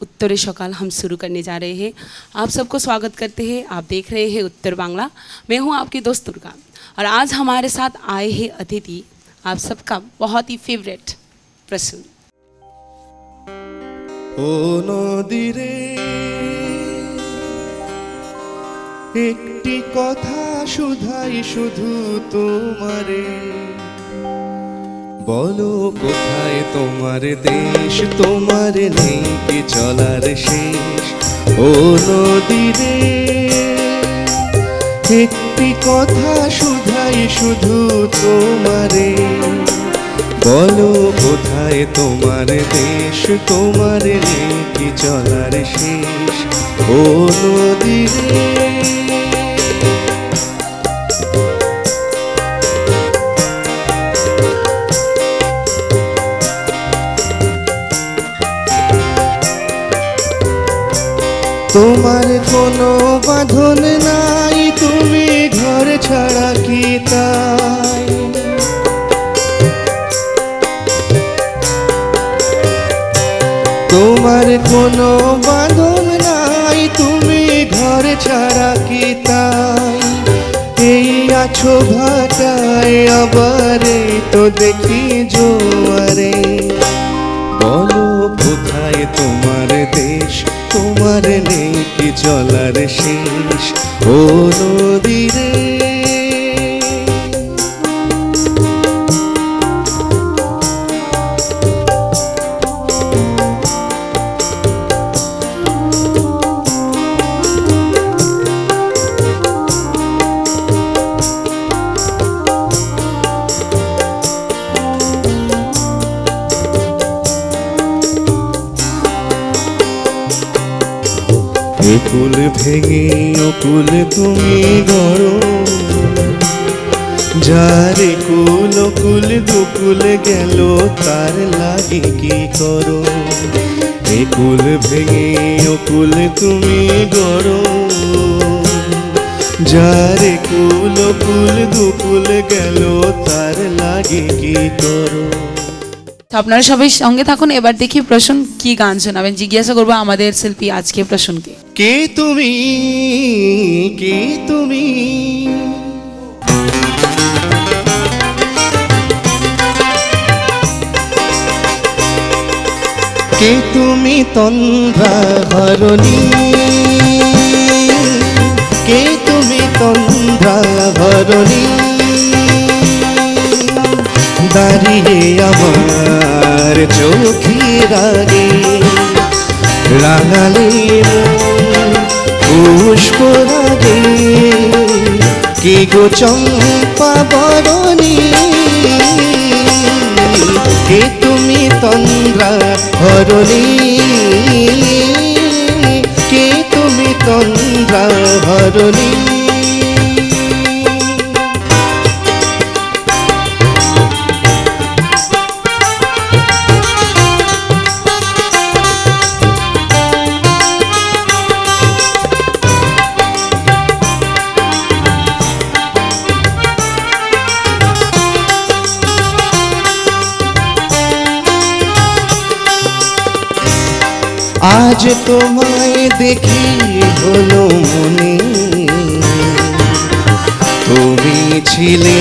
उत्तरे सकाल हम शुरू करने जा रहे हैं। आप सबको स्वागत करते हैं। आप देख रहे हैं उत्तर बांग्ला। मैं हूं आपकी दोस्त दुर्गा और आज हमारे साथ आए हैं अतिथि, आप सबका बहुत ही फेवरेट प्रसून। ओ नदीरे एकटी कथा शुधाई शुधु तुम्हारे बोलो कोथाय तुम्हार देश तुम्हार नेই কি চলার শেষ ও নদীরে একটি কথা শুধাই শুধু তোমারে बोलो कोथाय तुम्हार देश तुम्हार नेই কি চলার শেষ ও নদীরে তোমার কোনো বাঁধন নাই তুমি ঘর ছাড়া কি তাই তোমার কোনো বাঁধন নাই তুমি ঘর ছাড়া কি তাই এই আছো ভাটায় আবার তো দেখি জোয়ারে বলো কোথায় তোমার দেশ তোমার নেই কি চলার শেষ ও নদীরে কুল ভেঙে অকুল তুমি গড়ো যারে কুল কুল দুকুল গেল তার লাগে কি করো কুল ভেঙে অকুল তুমি গড়ো যারে কুল কুল দুকুল গেল তার লাগে কি করো। আপনারা সবাই সঙ্গে থাকুন। এবার দেখি প্রসূন কি গান শোনাবেন। জিজ্ঞাসা করবো আমাদের শিল্পী আজকে প্রসূনকে, কে তুমি কে তুমি কে তুমি তন্দ্রা ভরণী কে তুমি তন্দ্রা ভরণী দাঁড়িয়ে আমার চোখের আগে রাঙালে পুষ্প রাগে কে গো চম্পা বরণী কে তুমি তন্দ্রা হরণী কে তুমি তন্দ্রা হরণী আজ তোমায় দেখি হলো মনে তুমি ছিলে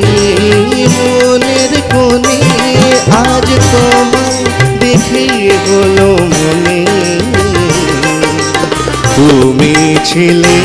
মনের কোণে আজ তোমায় দেখি হলো মনে তুমি ছিলে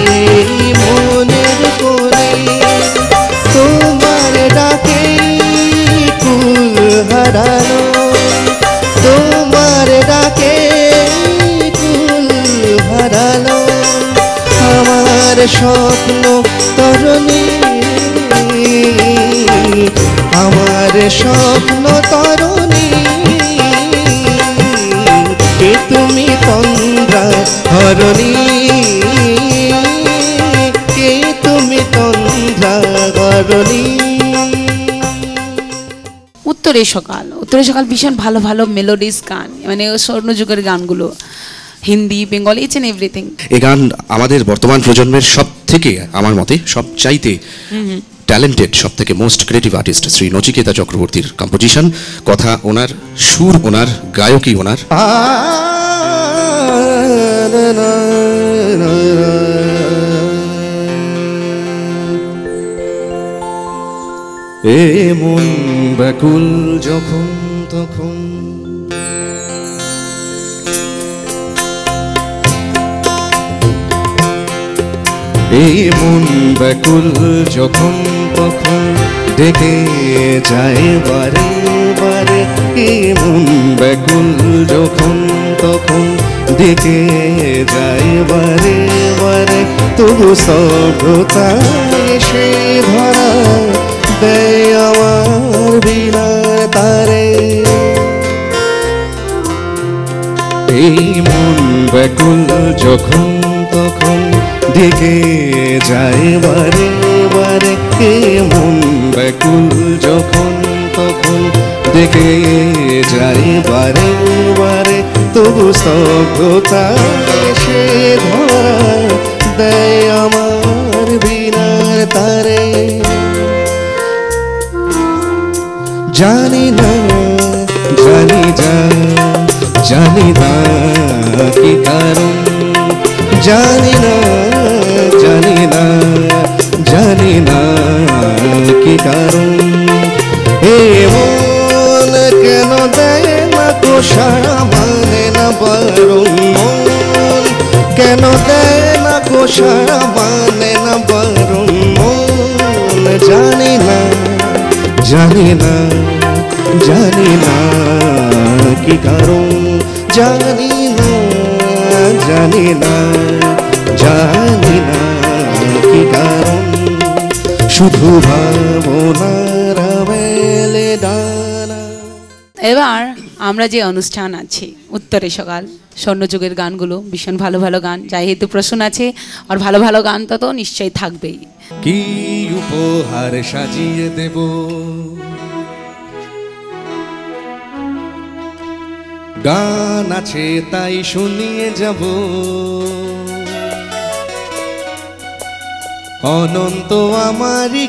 মনের কোণে তোমার ডাকে কুল হারানো তোমার ডাকে হারালো আমার স্বপ্ন তরণী আমার স্বপ্ন তরণী কে তুমি তন্দ্রা হরণী কে তুমি তন্দ্রা হরণী। উত্তরে সকাল ভীষণ ভালো ভালো মেলোডিস গান, মানে স্বর্ণযুগের গানগুলো, Hindi Bengali it's and everything. এই গান আমাদের বর্তমান প্রজন্মের সব থেকে আমার মতে সবচাইতে ট্যালেন্টেড, সব থেকে most creative artist Shri Nachiketa চক্রবর্তীর কম্পোজিশন, কথা ওনার, সুর ওনার, গায়কী ওনার। এ মন ব্যাকুল যখন তখন এই মন ব্যাকুল যখন তখন ডেকে যায় বারে বারে। এই মন ব্যাকুল যখন তখন ডেকে যায় বারে বারে। তবু স্তব্ধতা এসে ধরা দেয় আমার বিনা তারে। এই মন ব্যাকুল যখন তখন ডেকে যায় বারে বারে। এ মন ব্যাকুল যখন তখন ডেকে যায় বারে বারে। তবু স্তব্ধতা এসে ধরা দেয় আমার বিনার তারে। জানি না জানি জানি না কি কারণ, জানি না জানি না কি কারণ। এ মন কেন দেয় না তো সারা, মানে না বারণ। মন কেন দেয় না তো সারা, মানে না বারণ। মন জানি না জানি না জানি না কি কারণ, জানি না জানি না জানি না কি কারণ। শুধু ভাবনার মেলে ডানা। এবার আমরা যে অনুষ্ঠান আছে উত্তরে সকাল স্বর্ণযুগের গানগুলো ভীষণ ভালো ভালো গান, যেহেতু প্রশ্ন আছে আর ভালো ভালো গান তো নিশ্চয়ই থাকবেই। কি উপহার সাজিয়ে দেব, গান আছে তাই শুনিয়ে যাব। অনন্ত আমারি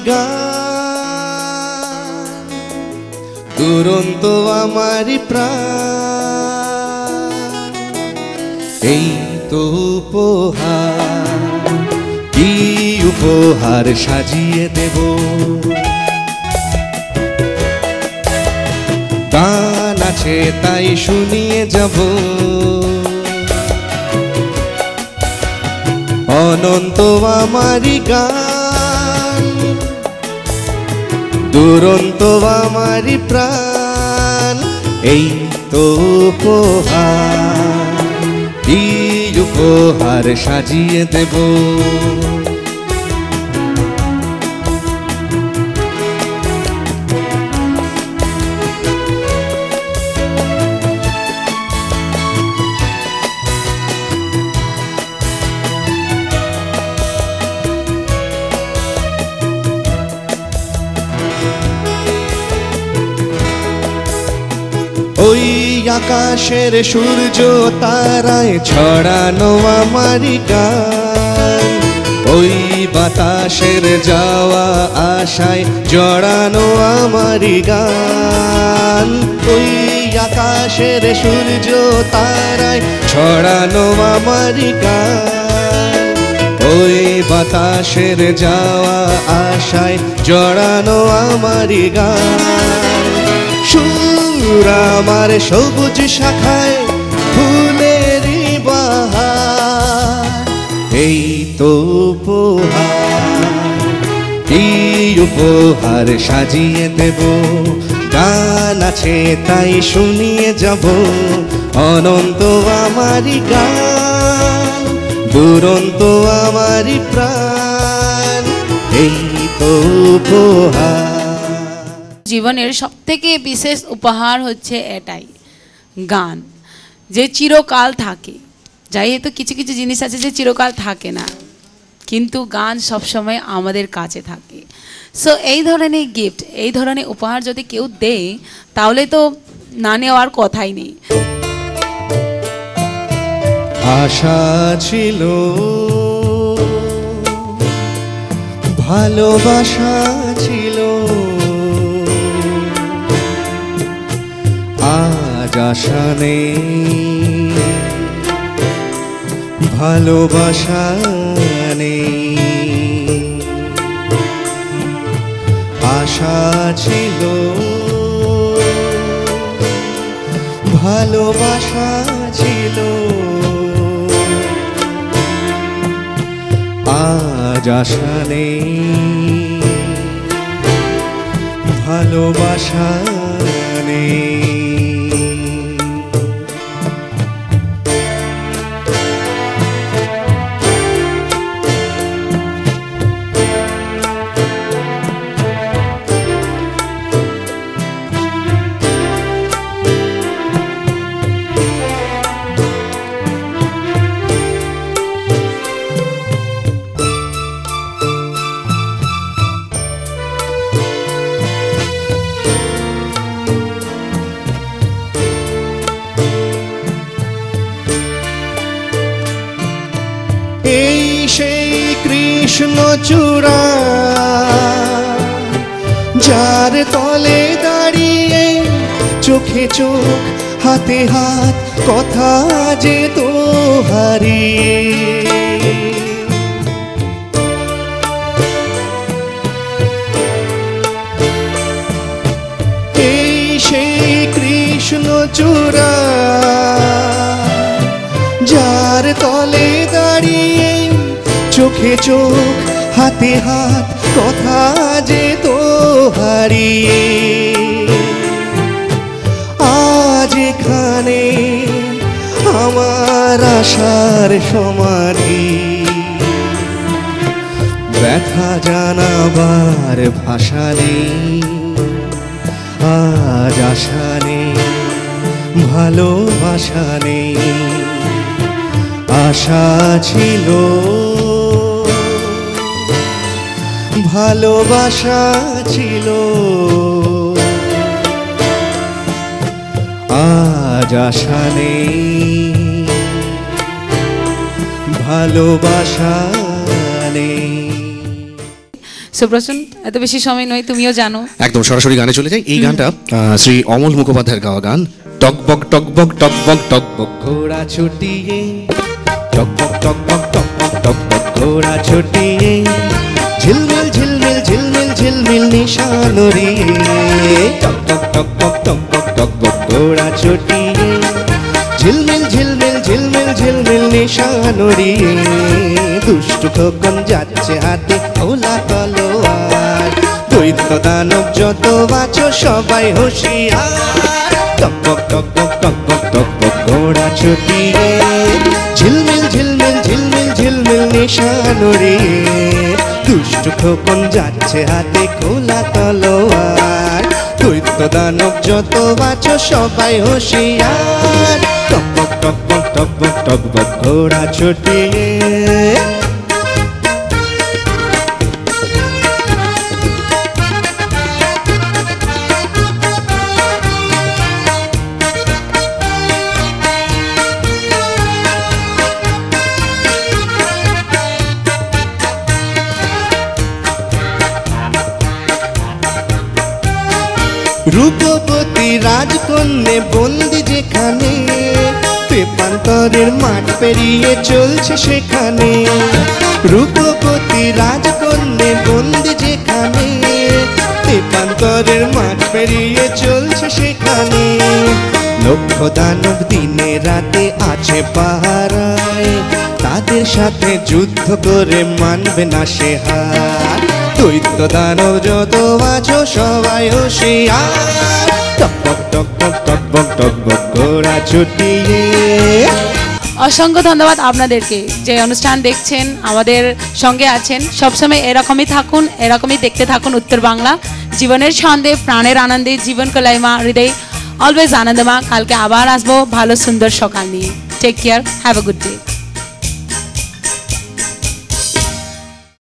গান, দুরন্ত আমারি প্রাণ। এই তো উপহার, কি উপহার সাজিয়ে দেব। গান আছে তাই শুনিয়ে যাব। অনন্ত আমারি গান, দুরন্ত আমারি প্রাণ। এই তো উপহার, কি উপহার সাজিয়ে দেব। ওই আকাশের সূর্য তারায় ছড়ানো আমারি গান। ওই বাতাসের যাওয়া আশায় জড়ানো আমারি গান। ওই আকাশের সূর্য তারায় ছড়ানো আমারি গান। ওই বাতাসের যাওয়া আশায় জড়ানো আমারি গান। সুর আমার সবুজ শাখায় ফুলেরই বাহার। এই তো উপহার, কি উপহার সাজিয়ে দেব। গান আছে তাই শুনিয়ে যাব। অনন্ত আমারি গান, দুরন্ত আমারি প্রাণ। এই তো উপহার। জীবনের সবথেকে বিশেষ উপহার হচ্ছে এটাই, গান, যে চিরকাল থাকে। যেহেতু কিছু কিছু জিনিস আছে যে চিরকাল থাকে না, কিন্তু গান সবসময় আমাদের কাছে থাকে। সো এই ধরনের গিফট, এই ধরনের উপহার যদি কেউ দেয় তাহলে তো না নেওয়ার কথাই নেই। আশা ছিল, ভালোবাসা ছিল, আজ আশা নেই, ভালোবাসা নেই। আশা ছিল, ভালোবাসা ছিল, আজ আশা নেই, ভালোবাসা নেই। এই সেই কৃষ্ণচূড়া, যার তলে দাঁড়িয়ে চোখে চোখ হাতে হাত কথা যে তোহারি। এই সেই কৃষ্ণচূড়া, যার তলে দাঁড়িয়ে চোখে চোখ হাতে হাত কথা যে তোহারি। আজ এখানে আমার আশার সমাধি, ব্যথা জানাবার ভাষা নেই, আজ আশা নেই, ভালোবাসা নেই। আশা ছিল, ভালোবাসা ছিল, আজ আশা নেই, ভালোবাসা নেই। সুপ্রসন্ন, এত বেশি সময় নয়, তুমিও জানো। একদম সরাসরি গানে চলে যাই। এই গানটা শ্রী অমল মুখোপাধ্যায়ের গাওয়া গান। টকবক টকবক টকবক টকবক ঘোড়া ছুটিয়ে, টকবক টকবক টকবক টকবক ঘোড়া ছুটিয়ে, ঝিলমিল ঝিলমিল ঝিলমিল ঝিলমিল নিশা নড়িয়ে। টকবক টকবক টকবক টকবক ঘোড়া ছুটিয়ে, ঝিলমিল ঝিলমিল ঝিলমিল ঝিলমিল নিশা নড়িয়ে। দুষ্টু খোকন যাচ্ছে হাতে খোলা তলোয়ার, দৈত্য দানব যত আছো সবাই হুঁশিয়ার। টকবক টকবক টকবক টকবক ঘোড়া ছুটিয়ে, ঝিলমিল ঝিলমিল ঝিলমিল ঝিলমিল নিশা নড়িয়ে। দুষ্টু খোকন যাচ্ছে হাতে খোলা তলোয়ার, দৈত্য দানব যত আছো সবাই হুঁশিয়ার। টকবক টকবক টকবক টকবক ঘোড়া ছুটিয়ে। রূপবতী রাজকন্যে বন্দি যেখানে, পেপান্তরের মাঠ পেরিয়ে চলছে সেখানে। রূপবতী রাজকন্যে বন্দি যেখানে, পেপান্তরের মাঠ পেরিয়ে চলছে সেখানে। লক্ষ দানব দিনে রাতে আছে পাহারায়, তাদের সাথে যুদ্ধ করে মানবে না সে হার। দৈত্য দানব যত আছো সবাই হুঁশিয়ার। টকবক টকবক টকবক টকবক ঘোড়া ছুটিয়ে। অসংখ্য ধন্যবাদ আপনাদেরকে, যে অনুষ্ঠান দেখছেন, আমাদের সঙ্গে আছেন। সবসময় এরকমই থাকুন, এরকমই দেখতে থাকুন উত্তর বাংলা। জীবনের ছন্দে, প্রাণের আনন্দে, জীবন কলাইমা, হৃদয় অলওয়েজ আনন্দমা। কালকে আবার আসবো ভালো সুন্দর সকাল নিয়ে। Take care, have a good day.